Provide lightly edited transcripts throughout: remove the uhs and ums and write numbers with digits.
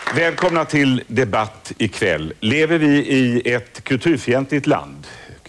Välkomna till debatt ikväll. Lever vi i ett kulturfientligt land?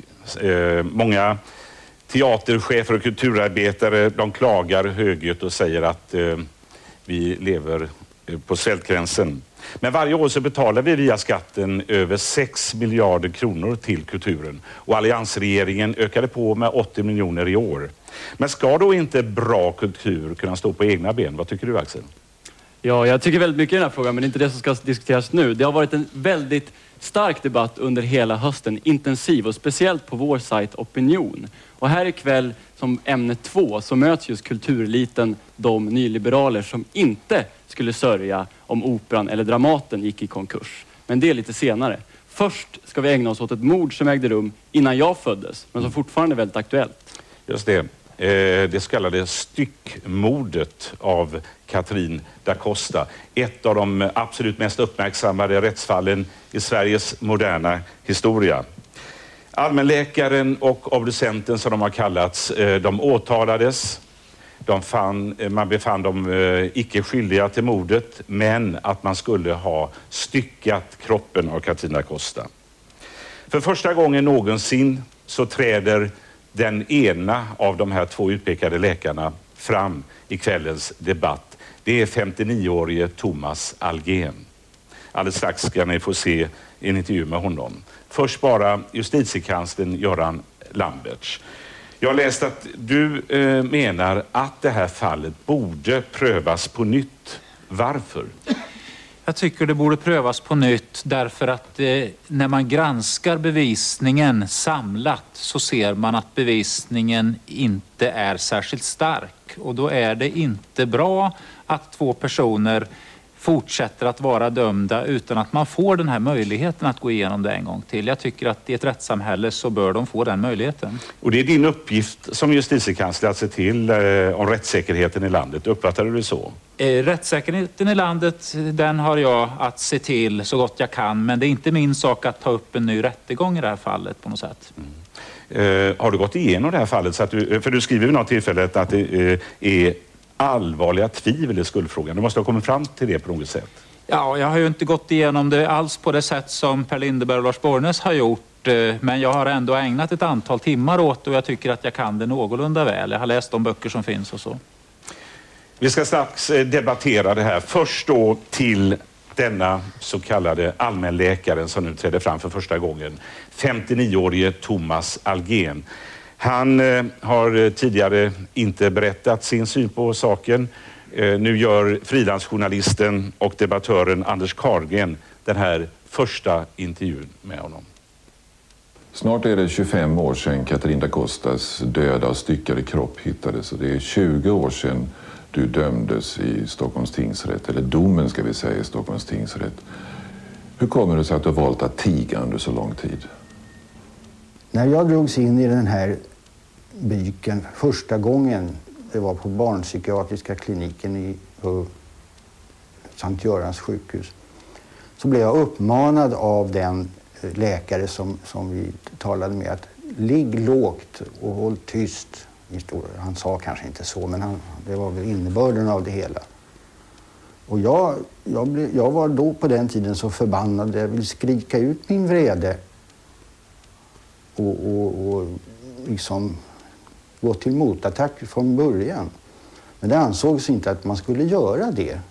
Många teaterchefer och kulturarbetare, de klagar högljutt och säger att vi lever på svältgränsen. Men varje år så betalar vi via skatten över 6 miljarder kronor till kulturen. Och alliansregeringen ökade på med 80 miljoner i år. Men ska då inte bra kultur kunna stå på egna ben? Vad tycker du, Axel? Ja, jag tycker väldigt mycket i den här frågan, men det är inte det som ska diskuteras nu. Det har varit en väldigt stark debatt under hela hösten, intensiv och speciellt på vår sajt Opinion. Och här ikväll som ämne 2 så möts just kultureliten, de nyliberaler som inte skulle sörja om Operan eller Dramaten gick i konkurs. Men det är lite senare. Först ska vi ägna oss åt ett mord som ägde rum innan jag föddes, men som fortfarande är väldigt aktuellt. Just det. Det så kallade styckmordet av Katrin da Costa. Ett av de absolut mest uppmärksammade rättsfallen i Sveriges moderna historia. Allmänläkaren och obducenten, som de har kallats, de åtalades. Man befann dem icke skyldiga till mordet, men att man skulle ha styckat kroppen av Katrin da Costa. För första gången någonsin så träder den ena av de här 2 utpekade läkarna fram i kvällens debatt. Det är 59-årige Thomas Algén. Alldeles strax ska ni få se en intervju med honom. Först bara justitiekanslern Göran Lambertz. Jag har läst att du menar att det här fallet borde prövas på nytt. Varför? Jag tycker det borde prövas på nytt därför att när man granskar bevisningen samlat så ser man att bevisningen inte är särskilt stark. Och då är det inte bra att 2 personer fortsätter att vara dömda utan att man får den här möjligheten att gå igenom det en gång till. Jag tycker att i ett rättssamhälle så bör de få den möjligheten. Och det är din uppgift som justitiekansler att se till om rättssäkerheten i landet. Uppfattar du det så? Rättssäkerheten i landet, den har jag att se till så gott jag kan. Men det är inte min sak att ta upp en ny rättegång i det här fallet på något sätt. Har du gått igenom det här fallet? Så att för du skriver vid något tillfälle att det är allvarliga tvivel i skuldfrågan. Du måste ha kommit fram till det på något sätt. Ja, jag har ju inte gått igenom det alls på det sätt som Per Lindeberg och Lars Borgnäs har gjort. Men jag har ändå ägnat ett antal timmar åt det och jag tycker att jag kan det någorlunda väl. Jag har läst de böcker som finns och så. Vi ska strax debattera det här. Först då till denna så kallade allmänläkaren som nu trädde fram för första gången. 59-årige Thomas Algén. Han har tidigare inte berättat sin syn på saken. Nu gör frilansjournalisten och debattören Anders Carlgren den här första intervjun med honom. Snart är det 25 år sedan Katrin da Costas döda och styckade kropp hittades. Och det är 20 år sedan du dömdes i Stockholms tingsrätt, eller domen ska vi säga i Stockholms tingsrätt. Hur kommer det sig att du har valt att tiga under så lång tid? När jag drogs in i den här byken första gången, det var på barnpsykiatriska kliniken på Sankt Görans sjukhus, så blev jag uppmanad av den läkare som vi talade med att ligg lågt och håll tyst. Han sa kanske inte så, men det var väl innebörden av det hela. Och jag var då på den tiden så förbannad, jag ville skrika ut min vrede och liksom gå till motattack från början. Men det ansågs inte att man skulle göra det.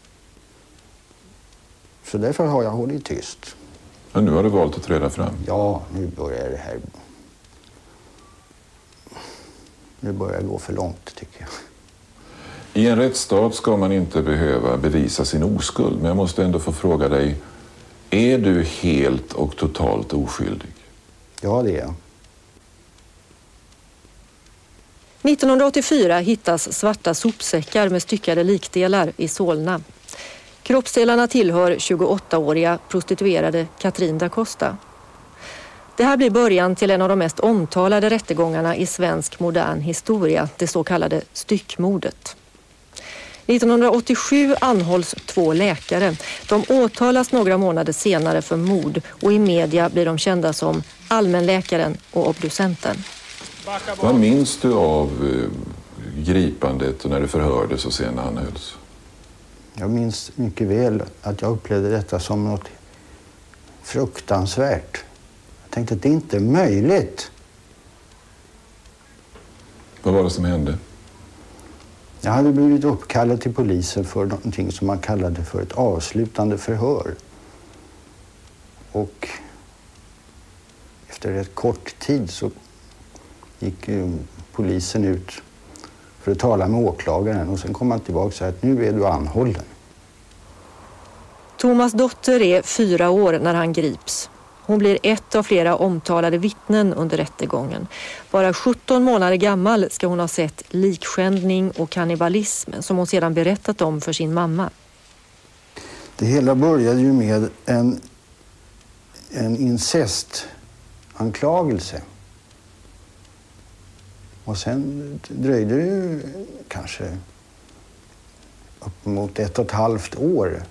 Så därför har jag hållit tyst. Men nu har du valt att träda fram? Ja, nu börjar det här. Nu börjar det gå för långt, tycker jag. I en rättsstat ska man inte behöva bevisa sin oskuld. Men jag måste ändå få fråga dig, är du helt och totalt oskyldig? Ja, det är jag. 1984 hittas svarta sopsäckar med styckade likdelar i Solna. Kroppsdelarna tillhör 28-åriga prostituerade Katrin da Costa. Det här blir början till en av de mest omtalade rättegångarna i svensk modern historia, det så kallade styckmordet. 1987 anhålls 2 läkare. De åtalas några månader senare för mord och i media blir de kända som allmänläkaren och obducenten. Vad minns du av gripandet och när du förhördes och sen anhölls? Jag minns mycket väl att jag upplevde detta som något fruktansvärt. Jag tänkte att det inte är möjligt. Vad var det som hände? Jag hade blivit uppkallad till polisen för någonting som man kallade för ett avslutande förhör. Och efter ett kort tid så gick polisen ut för att tala med åklagaren och sen kom han tillbaka och sa att nu är du anhållen. Thomas dotter är 4 år när han grips. Hon blir ett av flera omtalade vittnen under rättegången. Bara 17 månader gammal ska hon ha sett likskändning och kannibalism som hon sedan berättat om för sin mamma. Det hela började ju med en incestanklagelse. Och sen dröjde det ju kanske upp mot 1,5 år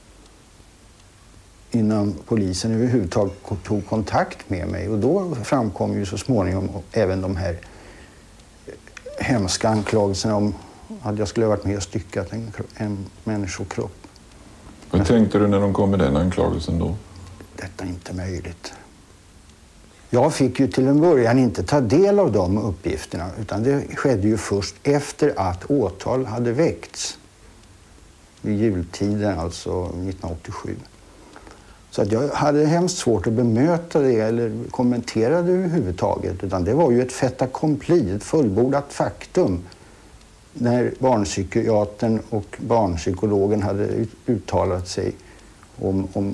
innan polisen överhuvudtaget tog kontakt med mig. Och då framkom ju så småningom även de här hemska anklagelserna om att jag skulle ha varit med och styckat en människokropp. Vad tänkte du när de kom med den anklagelsen då? Detta är inte möjligt. Jag fick ju till en början inte ta del av de uppgifterna utan det skedde ju först efter att åtal hade väckts. Vid jultiden, alltså 1987. Så att jag hade hemskt svårt att bemöta det eller kommentera det överhuvudtaget. Utan det var ju ett fait accompli, ett fullbordat faktum. När barnpsykiatern och barnpsykologen hade uttalat sig om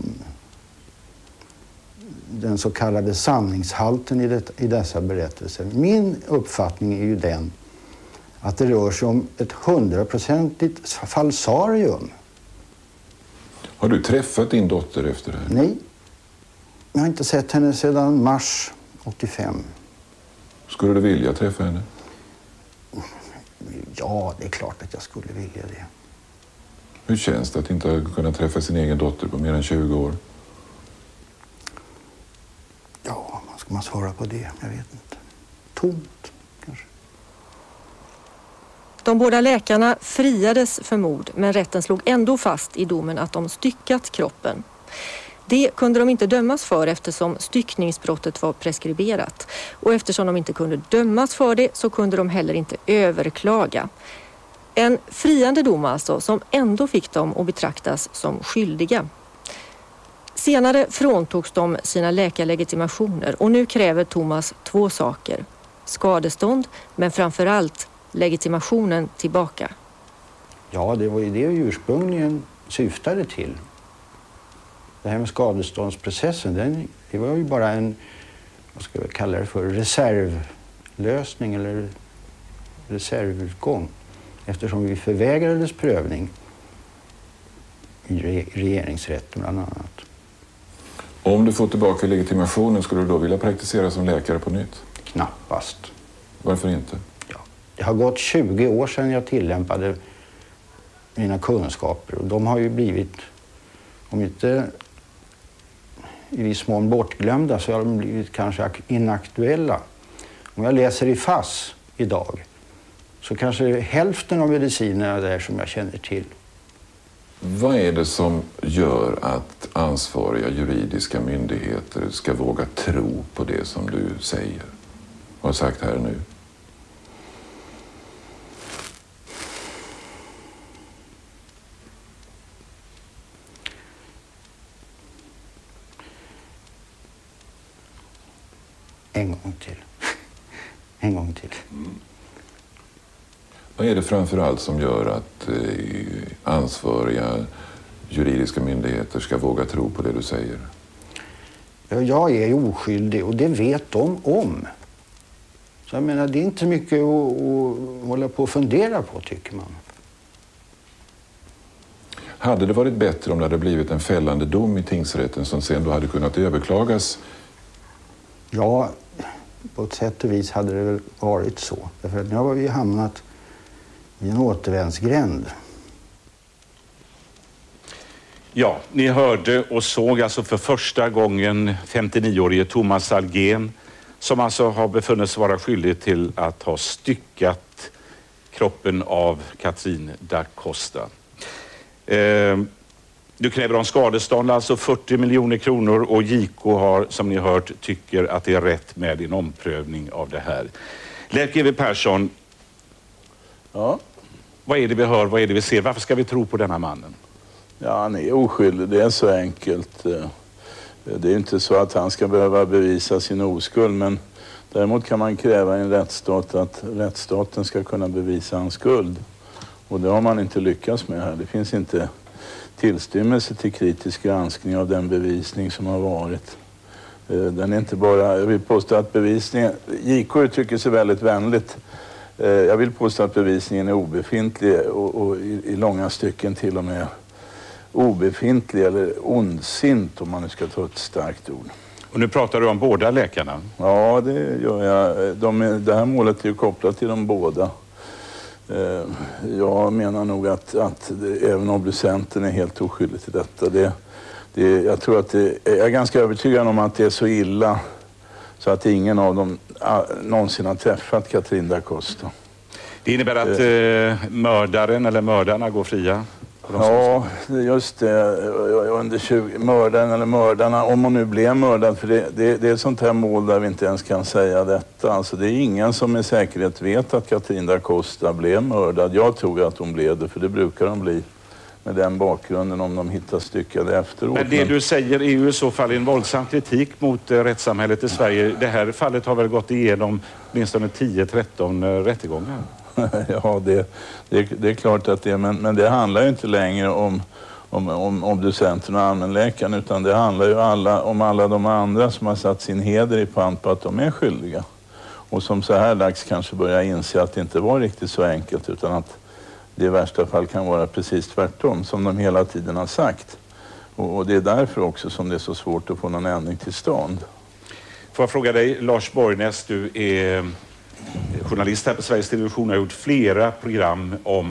den så kallade sanningshalten i dessa berättelser. Min uppfattning är ju den att det rör sig om ett 100-procentigt falsarium. Har du träffat din dotter efter det här? Nej, jag har inte sett henne sedan mars 85. Skulle du vilja träffa henne? Ja, det är klart att jag skulle vilja det. Hur känns det att inte kunna träffa sin egen dotter på mer än 20 år? Ja, vad ska man svara på det? Jag vet inte. Tomt, kanske. De båda läkarna friades för mord, men rätten slog ändå fast i domen att de styckat kroppen. Det kunde de inte dömas för eftersom styckningsbrottet var preskriberat. Och eftersom de inte kunde dömas för det så kunde de heller inte överklaga. En friande dom alltså som ändå fick dem att betraktas som skyldiga. Senare fråntogs de sina läkarlegitimationer och nu kräver Thomas 2 saker. Skadestånd men framförallt legitimationen tillbaka. Ja, det var ju det ursprungligen syftade till. Det här med skadeståndsprocessen, det var ju bara en, vad ska vi kalla det för, reservlösning eller reservutgång. Eftersom vi förvägrades prövning i regeringsrätten bland annat. Om du får tillbaka legitimationen, skulle du då vilja praktisera som läkare på nytt? Knappast. Varför inte? Ja, det har gått 20 år sedan jag tillämpade mina kunskaper och de har ju blivit, om inte i viss mån bortglömda, så har de blivit kanske inaktuella. Om jag läser i FASS idag så kanske hälften av medicinerna där som jag känner till. Vad är det som gör att ansvariga juridiska myndigheter ska våga tro på det som du säger och har sagt här nu? En gång till. En gång till. Vad är det framförallt som gör att ansvariga juridiska myndigheter ska våga tro på det du säger? Ja, jag är oskyldig och det vet de om. Så jag menar, det är inte mycket att hålla på och fundera på, tycker man. Hade det varit bättre om det hade blivit en fällande dom i tingsrätten som sen då hade kunnat överklagas? Ja, på ett sätt och vis hade det väl varit så. Därför att nu har vi hamnat i en återvändsgränd. Ja, ni hörde och såg alltså för första gången 59-årige Thomas Algén som alltså har befunnits vara skyldig till att ha styckat kroppen av Katrin da Costa. Du kräver om skadestånd, alltså 40 miljoner kronor, och JK har, som ni hört, tycker att det är rätt med en omprövning av det här. Leif GW Persson, Ja. vad är det vi hör, vad är det vi ser? Varför ska vi tro på denna mannen? Ja, han är oskyldig, det är så enkelt. Det är inte så att han ska behöva bevisa sin oskuld, men däremot kan man kräva i en rättsstat att rättsstaten ska kunna bevisa hans skuld. Och det har man inte lyckats med här. Det finns inte tillstymmelse till kritisk granskning av den bevisning som har varit. Den är inte bara, jag vill påstå att bevisningen, JK uttrycker sig väldigt vänligt. Jag vill påstå att bevisningen är obefintlig och i långa stycken till och med obefintlig eller ondsint, om man nu ska ta ett starkt ord. Och nu pratar du om båda läkarna. Ja, det gör jag. Det här målet är ju kopplat till de båda. Jag menar nog att även obducenten är helt oskyldig till detta. Jag tror att jag är ganska övertygad om att det är så illa så att ingen av dem någonsin har träffat Catrin da Costa. Det innebär att mördaren eller mördarna går fria? Ja, just det. Under 20, mördaren eller mördarna, om hon nu blev mördad, för det är ett sånt här mål där vi inte ens kan säga detta. Alltså det är ingen som med säkerhet vet att Catrin da Costa blev mördad. Jag tror att hon blev det, för det brukar de bli med den bakgrunden om de hittar styckade efteråt. Men det du säger är ju i så fall en våldsam kritik mot rättssamhället i Sverige. Det här fallet har väl gått igenom åtminstone 10-13 rättegångar? Ja, det är klart att det är, men det handlar ju inte längre om obducenten och allmänläkaren, utan det handlar ju om alla de andra som har satt sin heder i pant på att de är skyldiga. Och som så här dags kanske börjar inse att det inte var riktigt så enkelt, utan att det i värsta fall kan vara precis tvärtom, som de hela tiden har sagt. Och det är därför också som det är så svårt att få någon ändring till stånd. Får jag fråga dig, Lars Borgnäs, du är journalist här på Sveriges Television och har gjort flera program om